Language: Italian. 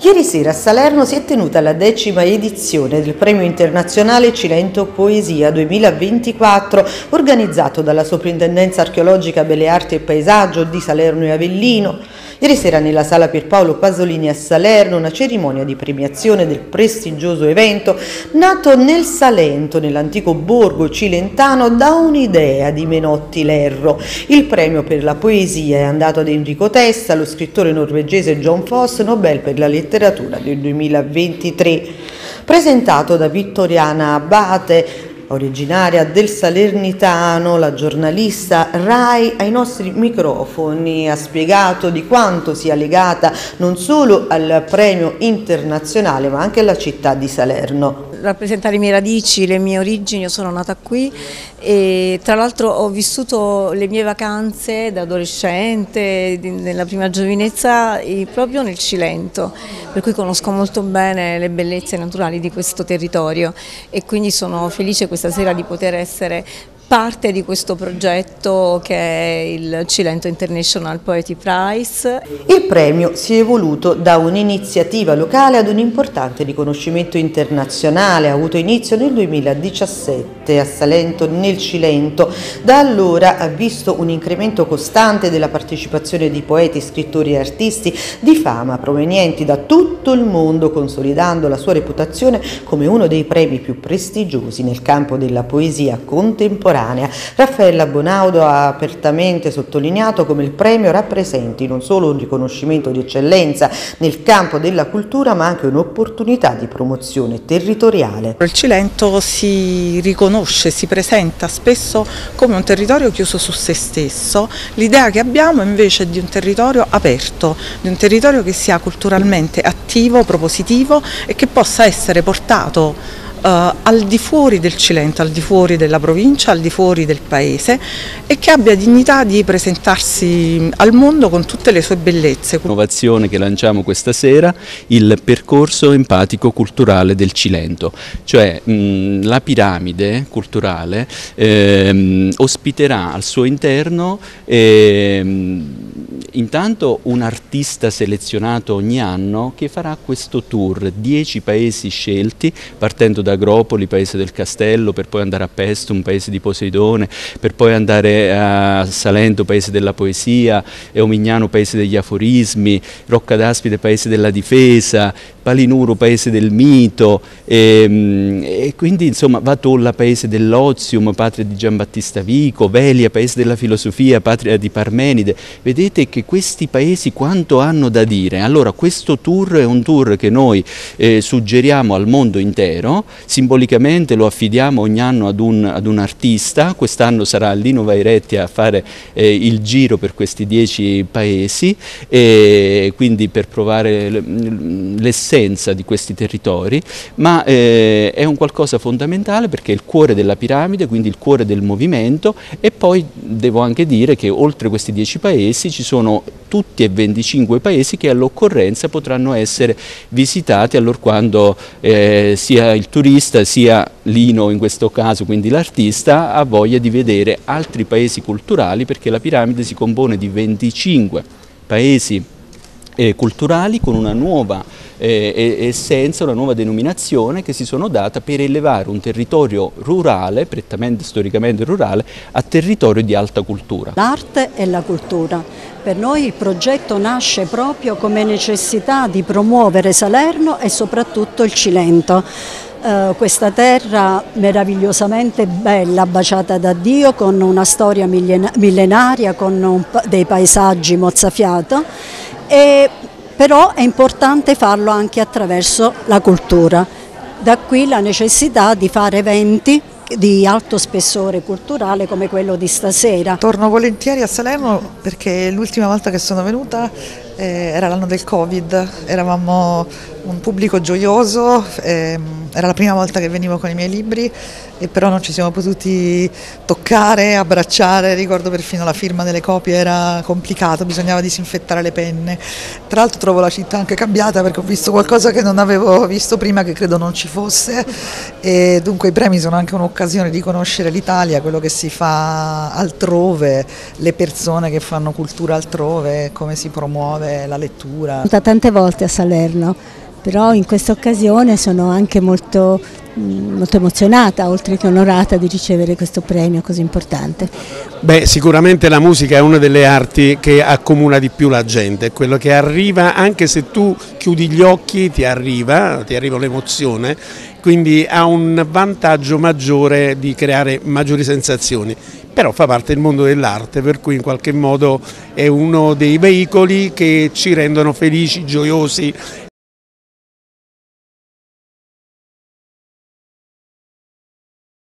Ieri sera a Salerno si è tenuta la 10ª edizione del Premio Internazionale Cilento Poesia 2024, organizzato dalla Soprintendenza Archeologica Belle Arti e Paesaggio di Salerno e Avellino. Ieri sera nella Sala Pierpaolo Pasolini a Salerno una cerimonia di premiazione del prestigioso evento nato nel Salento, nell'antico borgo cilentano, da un'idea di Menotti Lerro. Il premio per la poesia è andato ad Enrico Testa, lo scrittore norvegese John Foss, Nobel per la letteratura del 2023. Presentato da Vittoriana Abate, originaria del Salernitano, la giornalista Rai ai nostri microfoni ha spiegato di quanto sia legata non solo al premio internazionale ma anche alla città di Salerno. Rappresentare le mie radici, le mie origini, io sono nata qui e tra l'altro ho vissuto le mie vacanze da adolescente, nella prima giovinezza, proprio nel Cilento, per cui conosco molto bene le bellezze naturali di questo territorio e quindi sono felice questa sera di poter essere parte di questo progetto che è il Cilento International Poetry Prize. Il premio si è evoluto da un'iniziativa locale ad un importante riconoscimento internazionale, ha avuto inizio nel 2017 a Salento nel Cilento. Da allora ha visto un incremento costante della partecipazione di poeti, scrittori e artisti di fama provenienti da tutto il mondo, consolidando la sua reputazione come uno dei premi più prestigiosi nel campo della poesia contemporanea. Raffaella Bonaudo ha apertamente sottolineato come il premio rappresenti non solo un riconoscimento di eccellenza nel campo della cultura ma anche un'opportunità di promozione territoriale. Il Cilento si riconosce, si presenta spesso come un territorio chiuso su se stesso. L'idea che abbiamo invece è di un territorio aperto, di un territorio che sia culturalmente attivo, propositivo e che possa essere portato al di fuori del Cilento, al di fuori della provincia, al di fuori del paese e che abbia dignità di presentarsi al mondo con tutte le sue bellezze. L'innovazione che lanciamo questa sera, il percorso empatico culturale del Cilento, cioè la piramide culturale ospiterà al suo interno intanto un artista selezionato ogni anno che farà questo tour, 10 paesi scelti, partendo da Agropoli, paese del Castello, per poi andare a Pestum, paese di Poseidone, per poi andare a Salento, paese della poesia, Eomignano, paese degli aforismi, Rocca d'Aspide, paese della difesa, Palinuro, paese del mito, e quindi insomma Vatolla, paese dell'ozium, patria di Giambattista Vico, Velia, paese della filosofia, patria di Parmenide. Vedete che questi paesi quanto hanno da dire. Allora questo tour è un tour che noi suggeriamo al mondo intero, simbolicamente lo affidiamo ogni anno ad un artista. Quest'anno sarà Lino Vairetti a fare il giro per questi 10 paesi, e quindi per provare l'essenza di questi territori, ma è un qualcosa fondamentale perché è il cuore della piramide, quindi il cuore del movimento. E poi devo anche dire che oltre questi 10 paesi ci sono tutti e 25 paesi che all'occorrenza potranno essere visitati allorquando sia il turista sia Lino in questo caso, quindi l'artista, ha voglia di vedere altri paesi culturali, perché la piramide si compone di 25 paesi culturali con una nuova essenza, una nuova denominazione che si sono data per elevare un territorio rurale, prettamente storicamente rurale, a territorio di alta cultura. L'arte e la cultura. Per noi il progetto nasce proprio come necessità di promuovere Salerno e soprattutto il Cilento. Questa terra meravigliosamente bella, baciata da Dio, con una storia millenaria, con dei paesaggi mozzafiato, però è importante farlo anche attraverso la cultura. Da qui la necessità di fare eventi di alto spessore culturale come quello di stasera. Torno volentieri a Salerno perché l'ultima volta che sono venuta era l'anno del Covid, eravamo un pubblico gioioso, era la prima volta che venivo con i miei libri e però non ci siamo potuti toccare, abbracciare, ricordo perfino la firma delle copie era complicato, bisognava disinfettare le penne. Tra l'altro trovo la città anche cambiata perché ho visto qualcosa che non avevo visto prima, che credo non ci fosse, e dunque i premi sono anche un'occasione di conoscere l'Italia, quello che si fa altrove, le persone che fanno cultura altrove, come si promuove. promuove la lettura. Sono stata tante volte a Salerno, però in questa occasione sono anche molto emozionata, oltre che onorata di ricevere questo premio così importante. Beh, sicuramente la musica è una delle arti che accomuna di più la gente, è quello che arriva, anche se tu chiudi gli occhi ti arriva l'emozione, quindi ha un vantaggio maggiore di creare maggiori sensazioni. Però fa parte del mondo dell'arte, per cui in qualche modo è uno dei veicoli che ci rendono felici, gioiosi